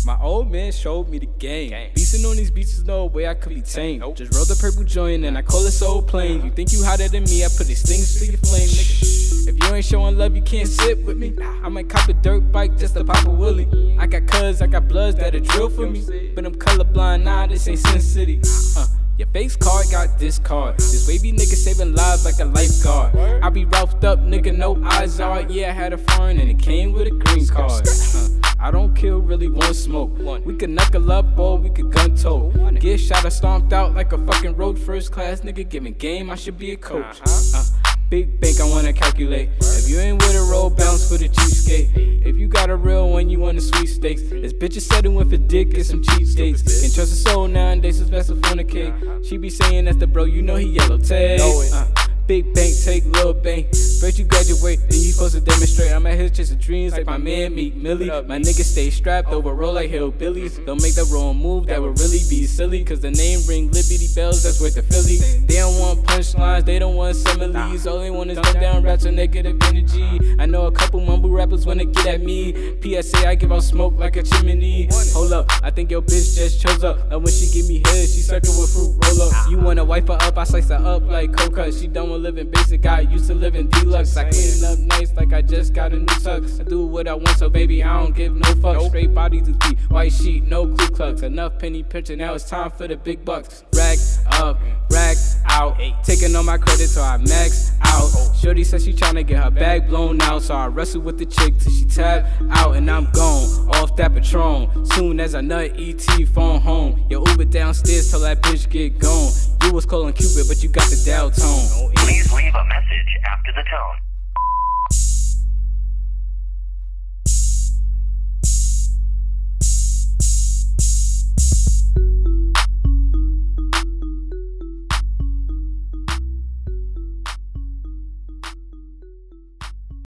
My old man showed me the game. Beastin' on these beaches, no way I could be tamed. Just roll the purple joint and I call it so plain. You think you hotter than me, I put these things to your flame, nigga. If you ain't showing love, you can't sit with me. I might cop a dirt bike just to pop a wheelie. I got cuz, I got bloods that'll drill for me. But I'm colorblind, nah, this ain't Sin City. Your face card got this card. This wavy nigga saving lives like a lifeguard. I be roughed up, nigga, no eyes are. Yeah, I had a foreign and it came with a green card. I don't kill, really want smoke. We could knuckle up or we could gun toe. Get shot or stomped out like a fucking road. First class nigga giving game, I should be a coach. Big bank, I wanna calculate. If you ain't with a roll, bounce for the cheapskate. If you got a real one, you want the sweepstakes. This bitch is settling for dick and some cheap dates. Can't trust a soul nowadays, it's best to fornicate. She be saying that's the bro, you know he yellow tape. Big bank, take little bank. First you graduate, then you supposed to demonstrate. I'm out here chasing dreams like my man Meek Millie. My niggas stay strapped over, roll like hillbillies. Don't make the wrong move, that would really be silly. Cause the name ring Liberty Bells, that's worth the Philly. They don't want punchlines, they don't want similes. All they want is dumb down raps and negative energy. I know a couple mumble rappers wanna get at me. PSA, I give out smoke like a chimney. Hold up, I think your bitch just chose up. And when she give me head, she suckin' with fruit roll up. You wanna wipe her up, I slice her up like coca. She done with living basic, I used to live in deluxe. I clean up nice like I just got a new tux. I do what I want, so baby, I don't give no fucks. Straight bodies is beat, white sheet, no Ku Klux. Enough penny pinching, now it's time for the big bucks. Rack up, rack out. Taking all my credit till I max out. Shorty says she tryna get her bag blown out, so I wrestle with the chick till she tap out. And I'm gone, off that Patron. Soon as I nut ET phone home. Your Uber downstairs till that bitch get gone. You was calling Cupid, but you got the dial tone. Please leave a message after the tone.